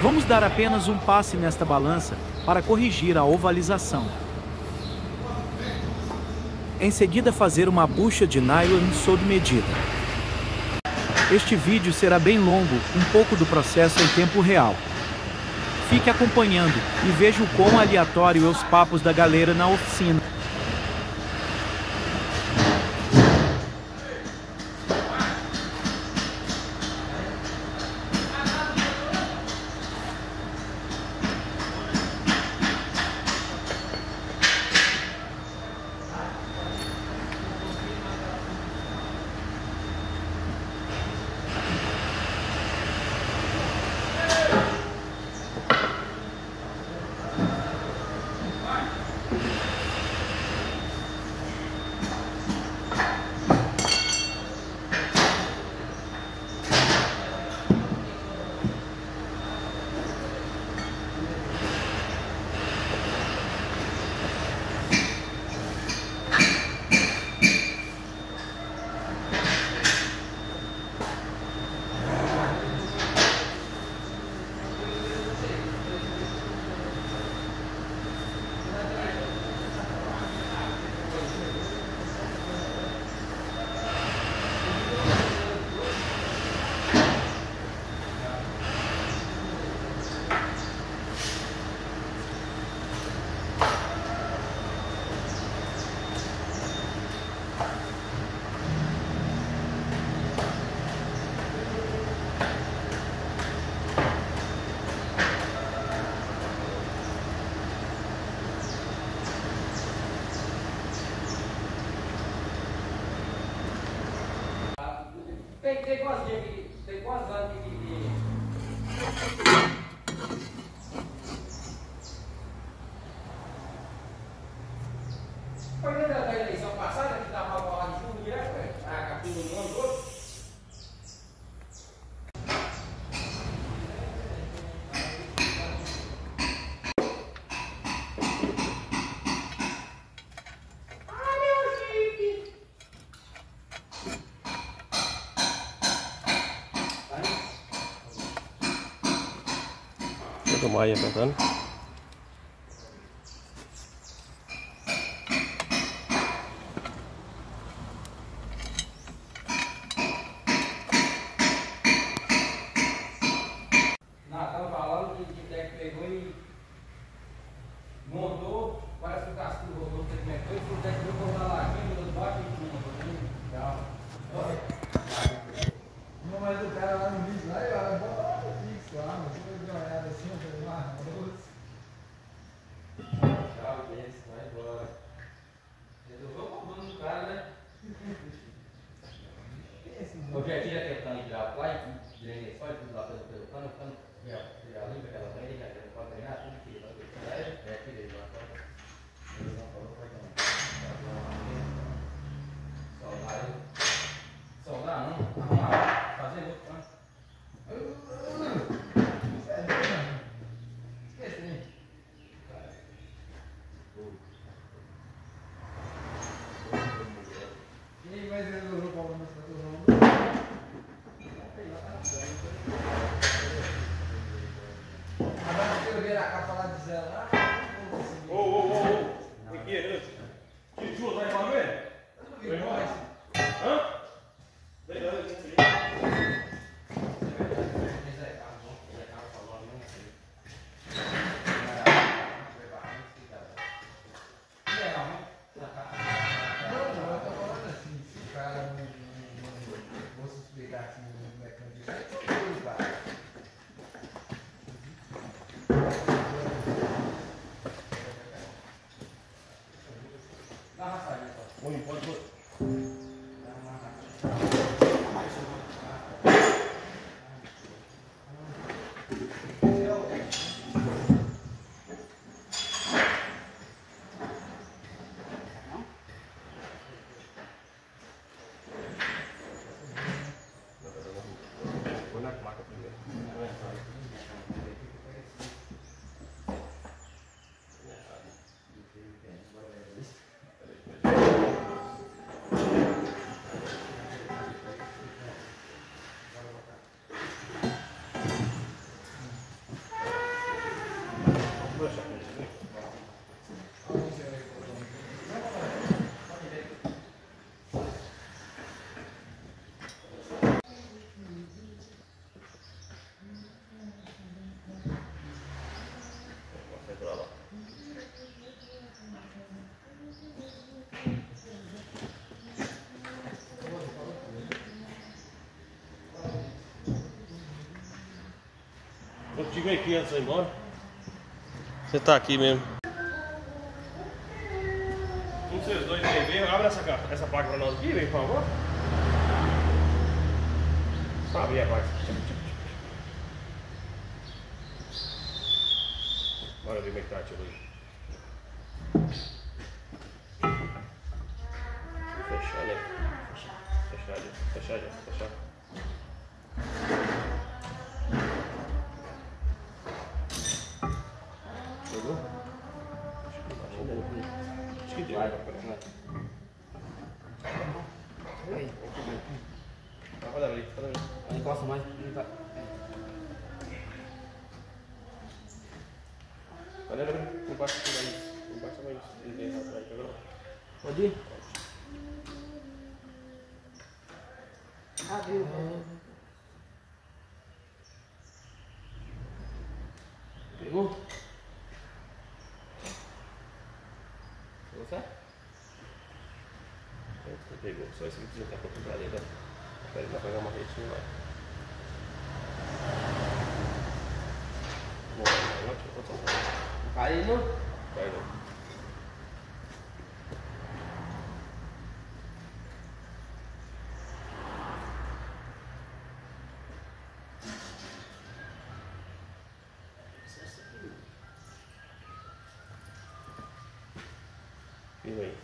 Vamos dar apenas um passe nesta balança para corrigir a ovalização. Em seguida, fazer uma bucha de nylon sob medida. Este vídeo será bem longo, um pouco do processo em tempo real. Fique acompanhando e veja o quão aleatório é os papos da galera na oficina. Tem quantos anos que foi dentro da eleição passada que estava falando de chuva direto, a captura do mundo todo. Tomar aí apertando. Estava falando que o Deck pegou e montou, parece que o Castilho rodou, você comentou, e o Deck pegou na latinha, mudou baixo e cima. Não, mas o cara lá no vídeo, lá, eu bota fixo lá, mas você vai dar uma olhada assim, eu falei, marroso. Tchau, desse, vai embora. Resolveu o problema do cara, né? Eu já tira aquele cano de grau lá e tirei só e tudo lá pelo cano, já limpa aquela banheira, já pode treinar, tudo tira. Tirei lá fora. Ele não falou, vai não. Soldar não, arrumar, fazer outro cano. Esquece, né? E aí, mas ele resolveu o problema da televisão? Agora eu ver a capa lá de zero lá. Ô, aqui, que chuva tá em Manoel? Eu não vi mais. Hã? Pode. Vou deixar com ele. Eu te liguei aqui antes de ir embora. Você tá aqui mesmo. Um de vocês dois aí, vem, abre essa placa pra nós aqui, vem, por favor. Só abrir a placa. Bora ver como é que tá a tiro aí. Fechar, né? Fechar. Pegou? Acho que deu. Vai. Roda ali. Não encosta mais. Valeu, não baixa mais isso. Não baixa mais isso. Ninguém vai atrás, pegou? Pode ir? Abriu. Pegou? Pegou certo? Pegou, só esse que tá com pra dentro. Espera ele pegar uma rede, não vai. Não cai aí não? Vai não. E aí?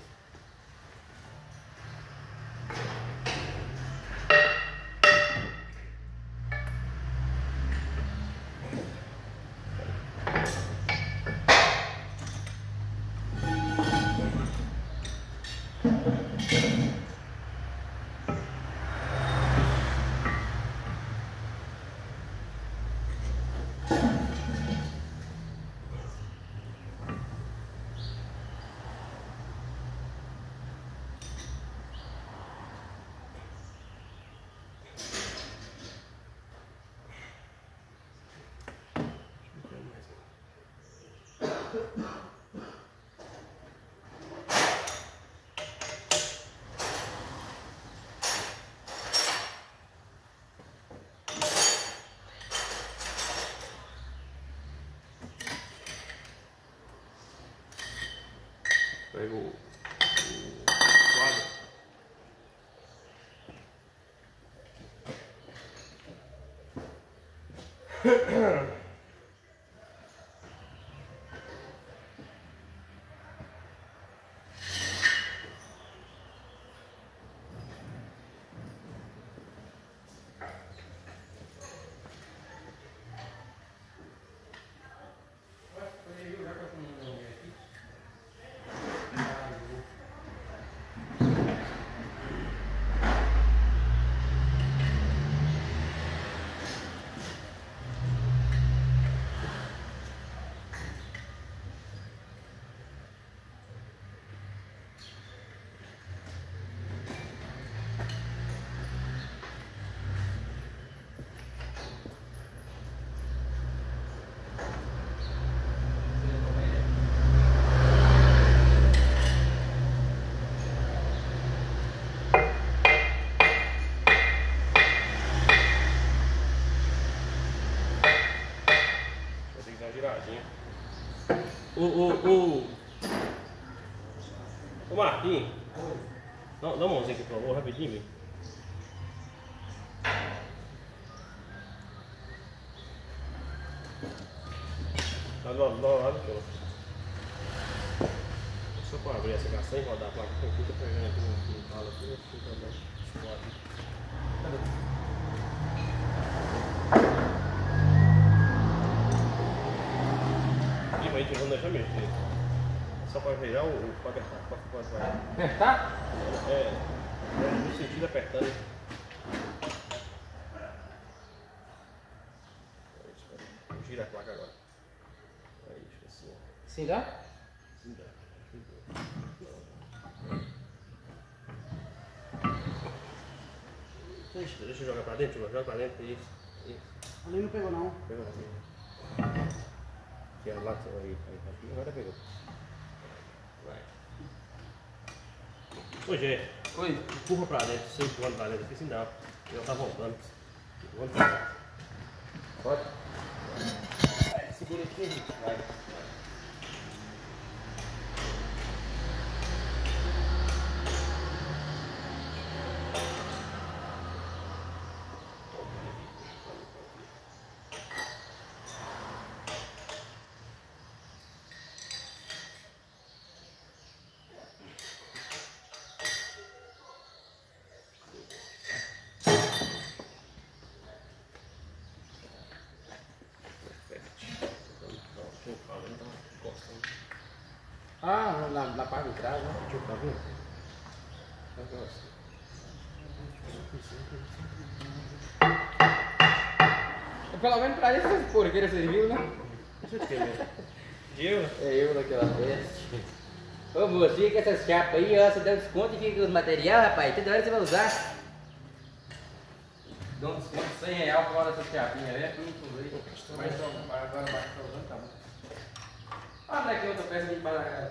Pega o quadro. Giradinha. Ô Marquinhos, dá uma mãozinha aqui, por favor, rapidinho, velho. Tá do lado aqui, ó. Só para abrir essa caçanha e rodar a placa, fica pegando aqui no talo aqui, fica dando. A gente não deixa mexer. Só para virar o para apertar. Apertar? É, no sentido apertando. Gira a placa agora. É isso, assim. assim. Sim, dá? Sim, dá. Deixa eu jogar pra dentro, joga pra dentro. Isso. Ali não pegou não. Pegou assim. Que é lá que você vai ir. Aqui, agora pegou. Vai. Ô, Gê. Oi. Empurra pra dentro, você empurrando pra dentro, assim dá. Ele tá voltando. Empurrando pra dentro. Pode? Segura aqui, Henrique. Vai. Ah, na parte de trás, né? Deixa eu ficar vendo. Pelo menos pra isso essas porqueiras vocês viram, né? Eu? É eu daquela vez. Ô moço, fica com essas chapas aí, ó. Você dá um desconto e fica com os materiais, rapaz. Toda hora você vai usar. Dá um desconto de 100 reais por hora dessas chapinhas, né? Mas agora vai estar usando, tá bom. Olha aqui outra peça de embaixo da casa.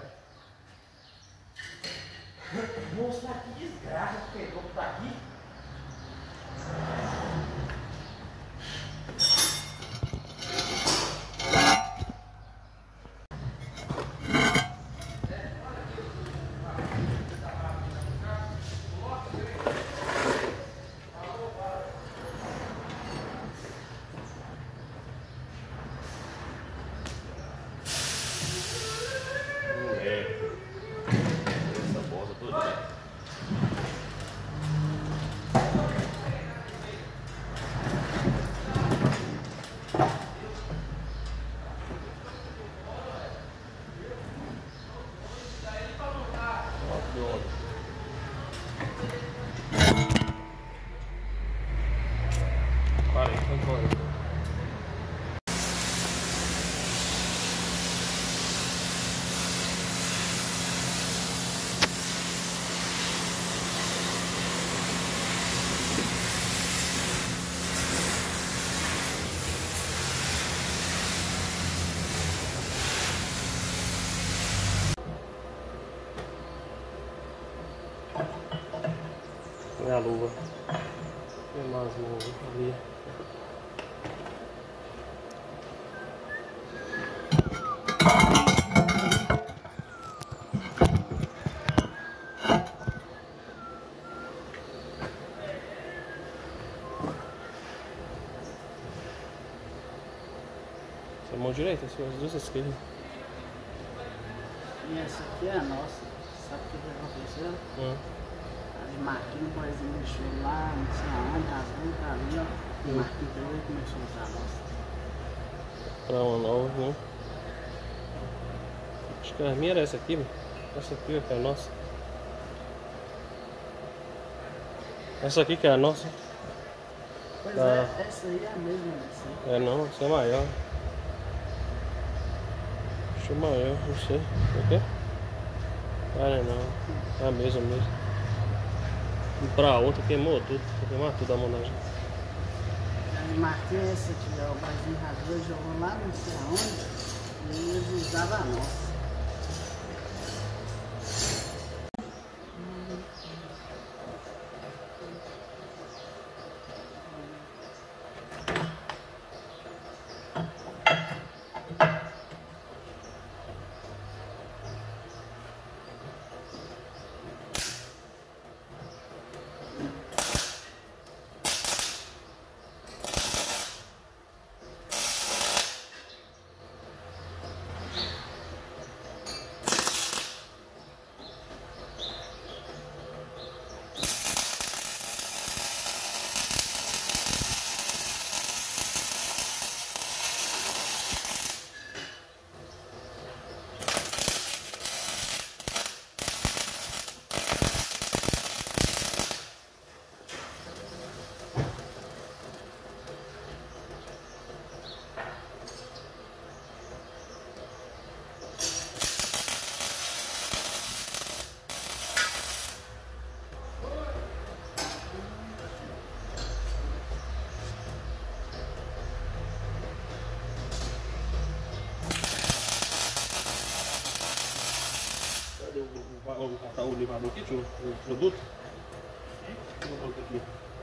Moço, tá que desgraça, pegou que tá aqui. Essa bosta toda. Para aí, foi embora. Põe a luva. Põe mais luva ali. Essa é a mão direita, as duas esquerdas. E essa aqui é a nossa. Sabe o que aconteceu? A Marquinhos, por exemplo, deixou lá, não sei aonde, rasgou, tá ali, ó. O Marquinhos pegou e começou a usar a nossa. Pra uma nova, né? Acho que a minha era essa aqui, mano. Essa aqui que é a nossa. Essa aqui que é a nossa. Pois Tá. é, essa aí é a mesma dessa. É não, essa é maior. Acho maior, não sei. O quê? Ah, não. É a mesma mesmo. E pra outra queimou tudo. Queimou tudo a monagem. A Marquinhos, essa aqui, ó, o barzinho rasgou e jogou lá, não sei aonde. E eles usavam a nossa. vamos cortar o limpador aqui, tio, o produto. Vou colocar aqui.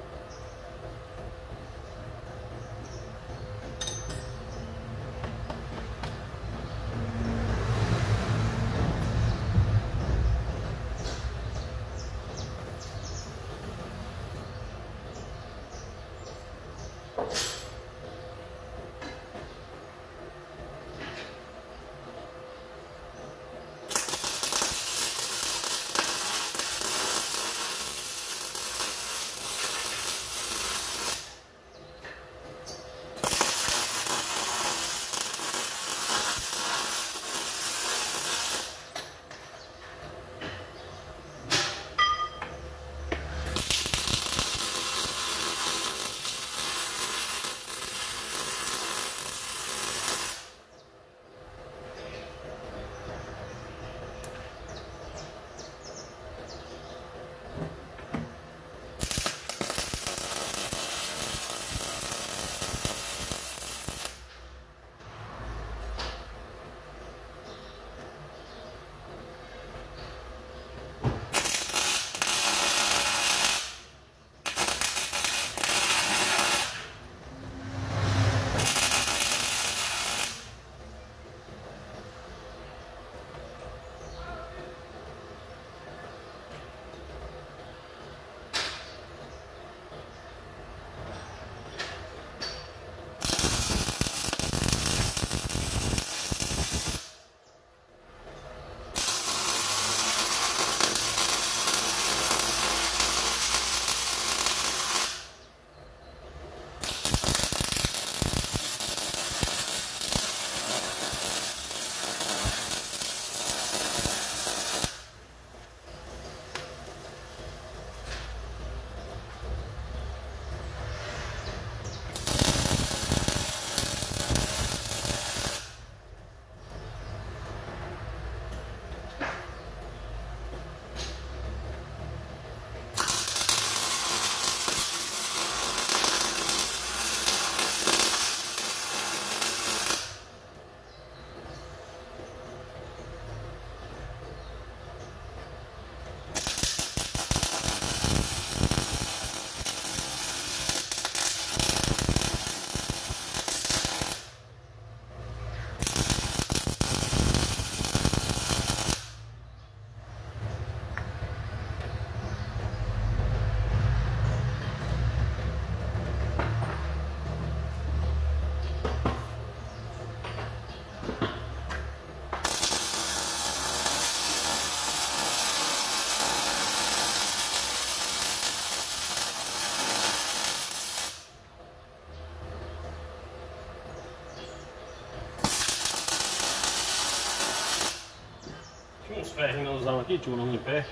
Tinha uns ferros que nós usávamos aqui, tinha um em pé.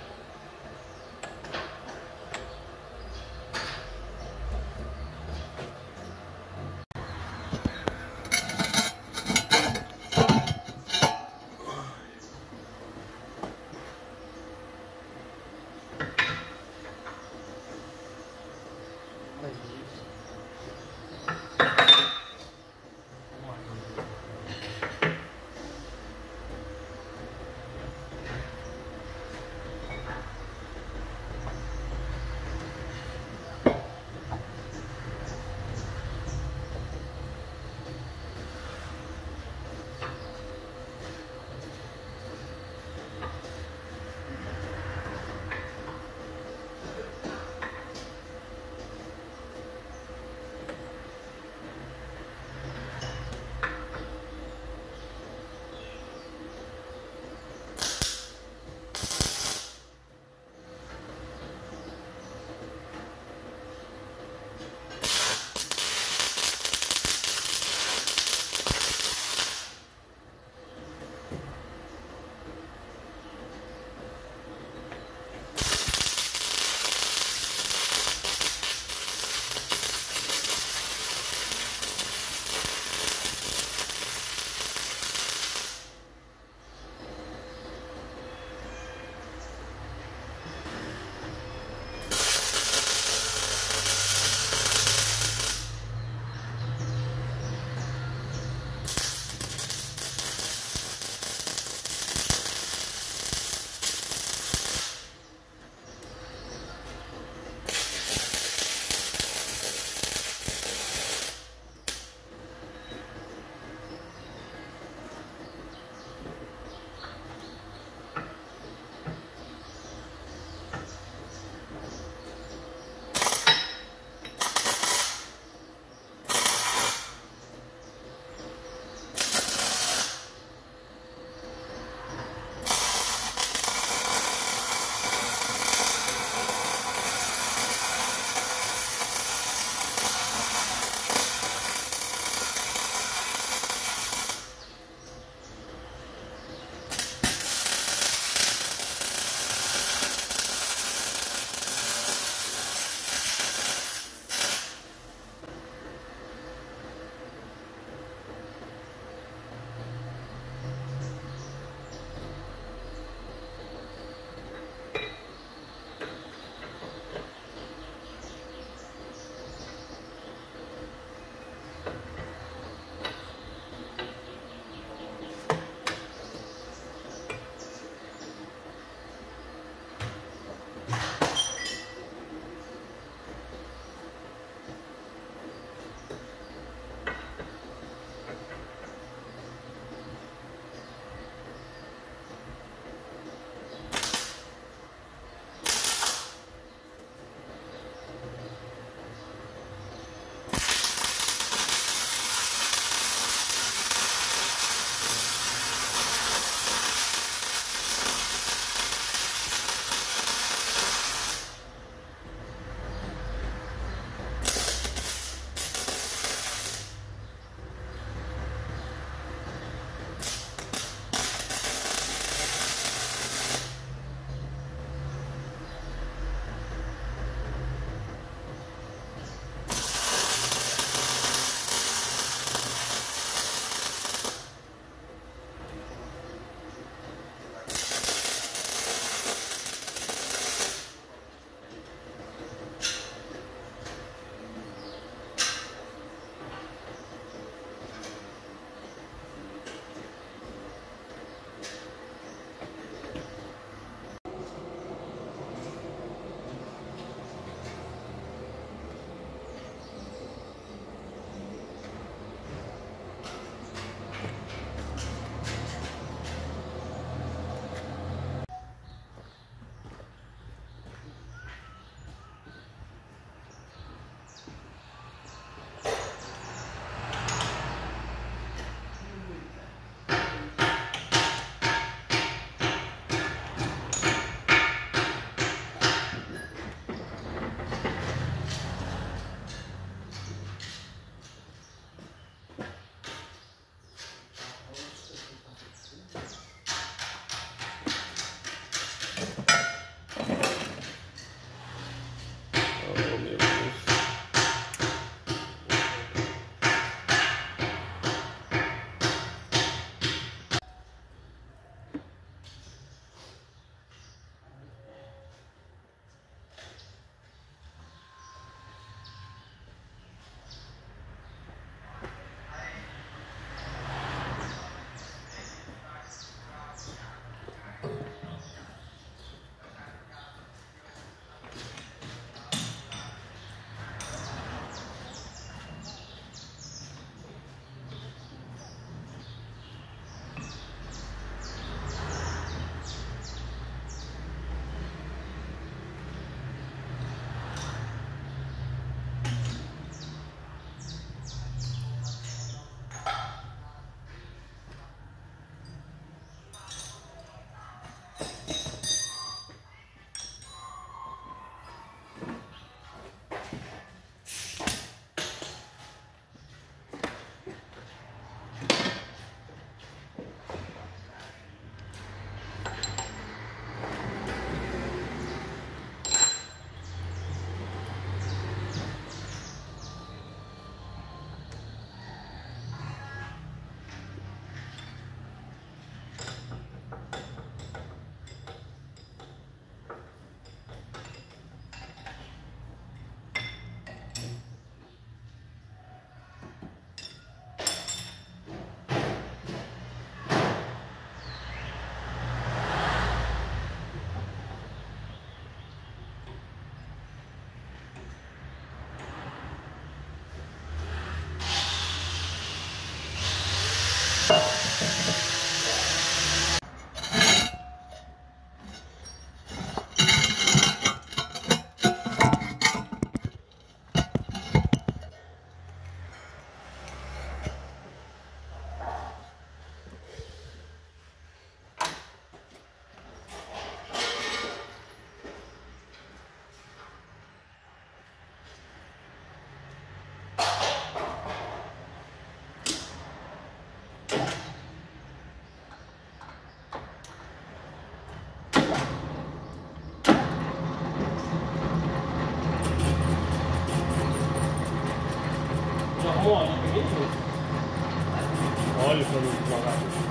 óleo pra não jogar tudo.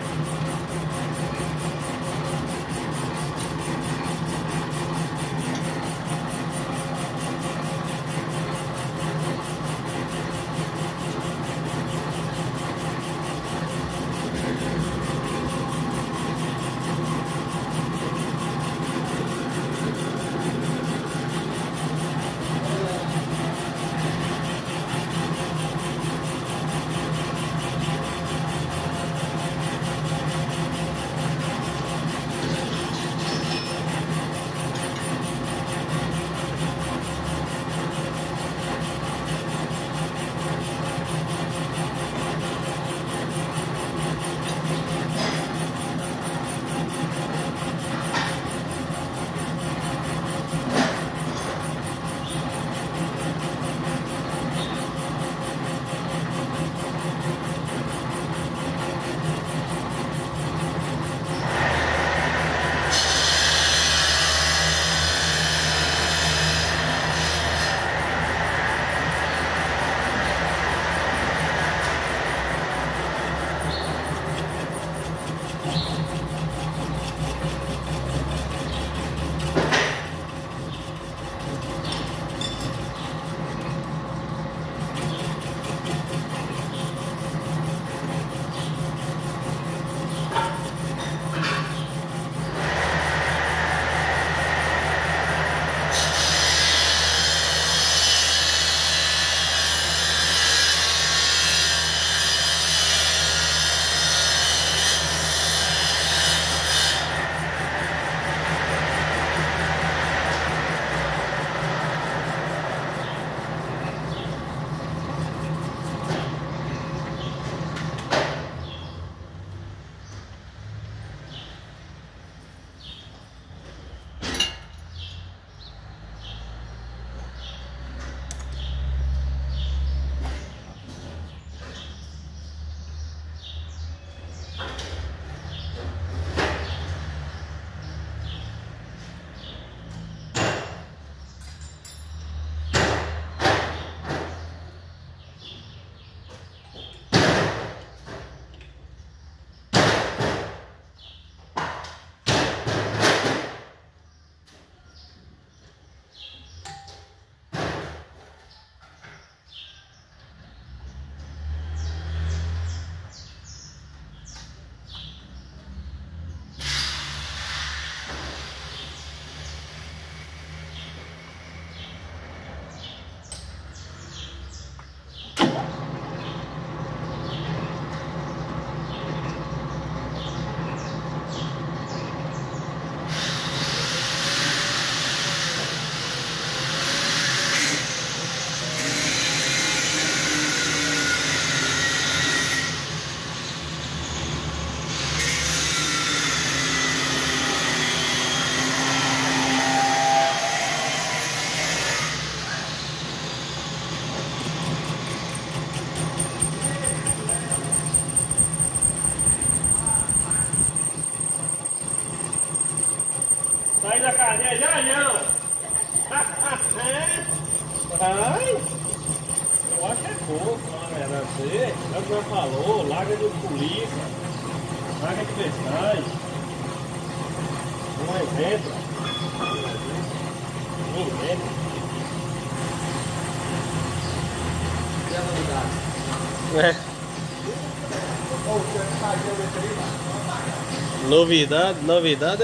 Sai da cadeia já não! Ai! Eu acho que é pouco, na verdade. Você, é o que já falou, larga de polícia, larga de bestagem. Um exemplo. Um exemplo. E a novidade? É. Novidade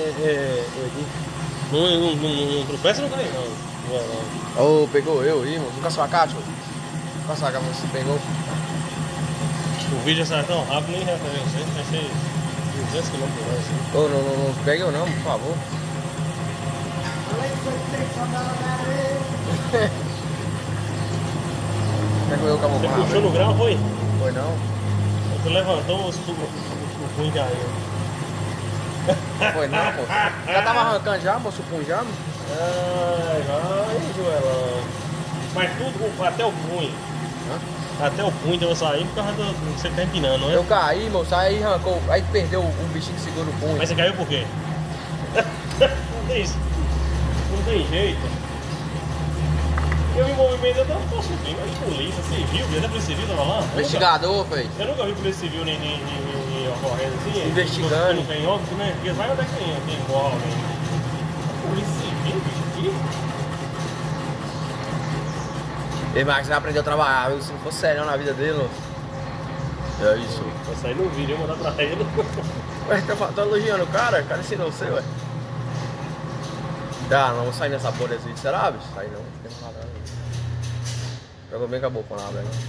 não tropeça no trem não. Ô, pegou eu, irmão. Vou caçar a Cátia. Vou caçar a Cátia, você pegou. O vídeo sai tão rápido, nem referência. Vai ser 200 km por hora. Assim. Ô, não pega eu não, por favor. Pegou eu, acabou. Você puxou no grau, foi? Foi não? Você levantou o punho caiu. Foi não, moço. Já tava arrancando já, moço, o punho já, moço? Ai, Joelão. Mas tudo, até o punho. Hã? Até o punho deu sair por causa do que você tá empinando, não é? Eu caí, moço, aí arrancou, aí perdeu o bichinho que segura o punho. Mas você caiu por quê? Não tem jeito. Eu me movimentei, eu tô subindo, mas polícia, civil, já da polícia civil tava lá? Investigador, velho. Eu nunca vi polícia civil nem ocorrendo assim. Investigando. Não tem óbito, né? Porque vai onde é que tem morre alguém. Polícia civil, bicho, aqui. Ei, Marcos, ele aprendeu a trabalhar, viu? Se não fosse sério na vida dele, ó. É isso. Vou sair no vídeo, eu vou mandar pra ele. Ué, tá elogiando o cara? O cara ensinou você, ué. Ah, não vou sair nessa porra desse vídeo, será, bicho? Sair não, não tem nada. Pegou bem com a boca, nada, né?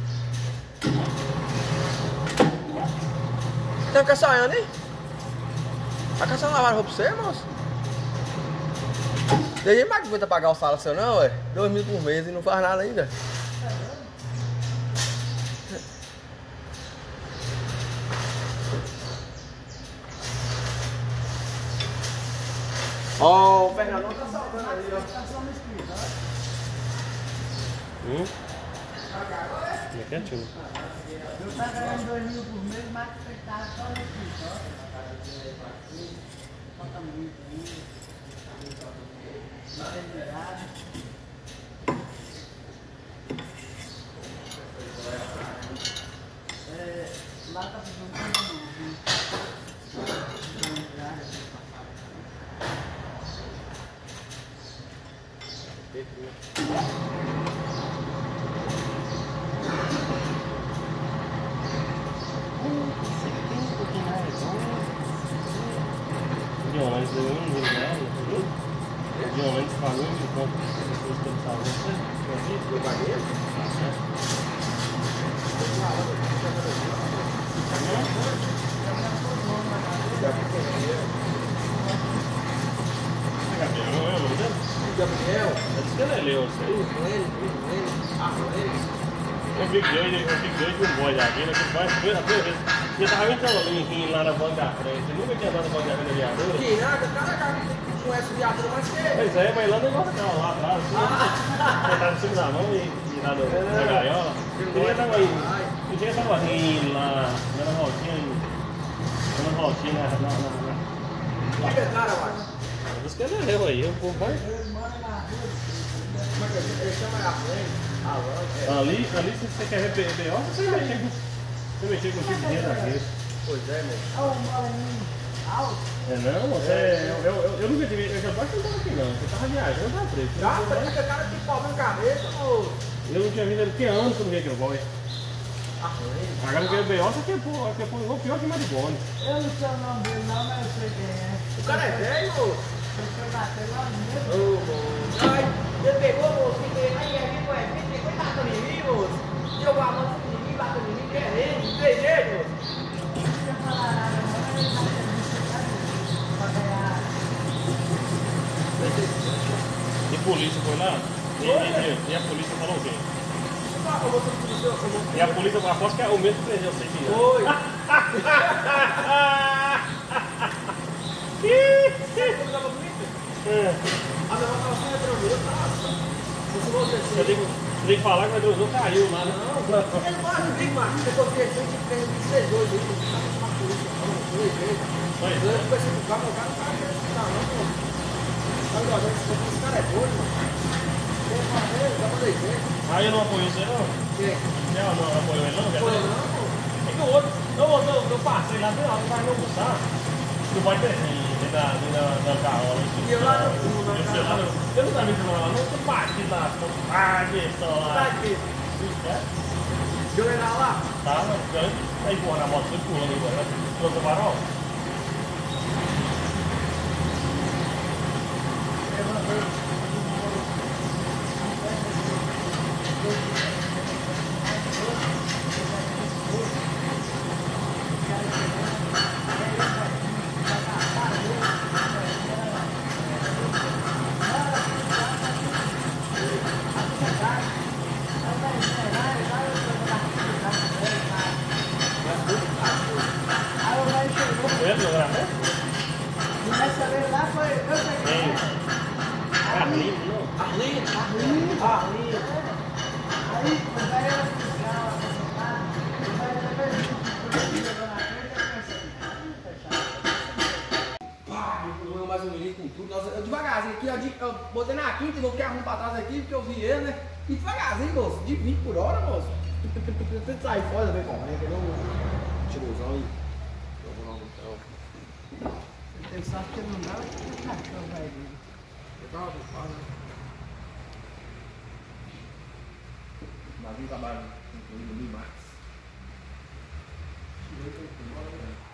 Tem que saindo, hein? Vai caçar uma roupa pra você, moço? Tem gente mais que aguenta pagar o salário seu, não, ué? 2 mil por mês e não faz nada ainda. Ó, o Fernandão tá saltando ali, ó. Tá só no escritório. É quietinho. Eu tava ganhando 2 mil por mês, mas você tava só no escritório. Falta muito ainda. Não tem ligado. Lá tá fazendo tudo novo. Violência, eu não vi nada, entendeu? Violência falando de quanto pessoas têm salvo você. Eu paguei? Gabriel, não é o nome dele? Gabriel? Eu disse que ele é Leo, isso aí. Ele. Ah, ele. Eu vi dois de um boy aqui, né? Que vai, primeira vez. Eu tava entrando ali lá na banca da frente. Eu nunca tinha andado na banca da frente da viatura. Que nada, o cara conhece o viatura mais que ele. Pois é, mas lá o negócio dela, lá atrás, assim. Você tava em cima da mão e lá na gaiola. O dia tava rindo lá, na rotina, Que cara, mano? Por isso que ele leu aí, o povo vai. Ele chama a frente. Ali, se você quer ver B.O., você mexer com o tipo de dinheiro daquele. Pois é, meu. Olha o moreninho alto. É não, eu nunca tive, eu já quase não tava aqui não, você tava viajando, eu tava preso. Já, porque o cara tem problema na cabeça, moço. Eu não tinha visto ele, tinha anos que eu não vi aquele boy. Agora eu vi o B.O., só que é pior que mais de bônus. Eu não sei o nome dele não, mas eu sei quem é. O cara é velho, moço. Eu fui bater lá mesmo. Ô, moço. Ai, ele pegou, moço, e veio aí, pegou e bateu em mim, moço. Jogou a mão em mim, bateu em mim, querendo, não tem jeito, moço. Não tinha falado nada, não. Ele bateu em mim, pra ganhar. E polícia foi lá? E a polícia falou o quê? E a polícia, eu aposto que é o mesmo que prendeu você aqui. Foi. A minha mão tava só retrovindo, Você tem que falar que o retrovisor caiu lá, né? ele quase não tem mais. Eu tô pensando que tem 26 hoje, ele não sabe chamar a polícia, não, 2 vezes. Eu pensei que o cara não tá não, pô. Sabe, olha, esse cara é doido, mano. Aí eu não apoiou você não? Quem? Não apoiou ele não? Foi não, pô. É que o outro, eu passei lá, não vai me almoçar. Tu vai ter da carola. E eu lá no fundo, na casa. Eu não sabia que não, tu bati lá, questão lá. Tá aqui. Deu ele lá? Tava, aí empurrando a moto, foi pulando agora. Trocou o farol? Foi ele fotografou? E nessa vez lá foi. Eu peguei. Arlindo, não? Arlindo. Aí, o velho era fiscal, aposentado. O velho depois chegou na frente e eu pensei, fechado. Pá, mais um menino com tudo. Devagarzinho, aqui, eu botei na quinta e vou arrumar pra trás aqui, porque eu vi ele, né? E devagarzinho, moço, de 20 por hora, moço. Você sai fora, vem correndo, entendeu? Tirosão e. Ele tem sorte que ele não dá, ele cachorro vai dele. Legal, faz, né? O navio trabalha com o Max.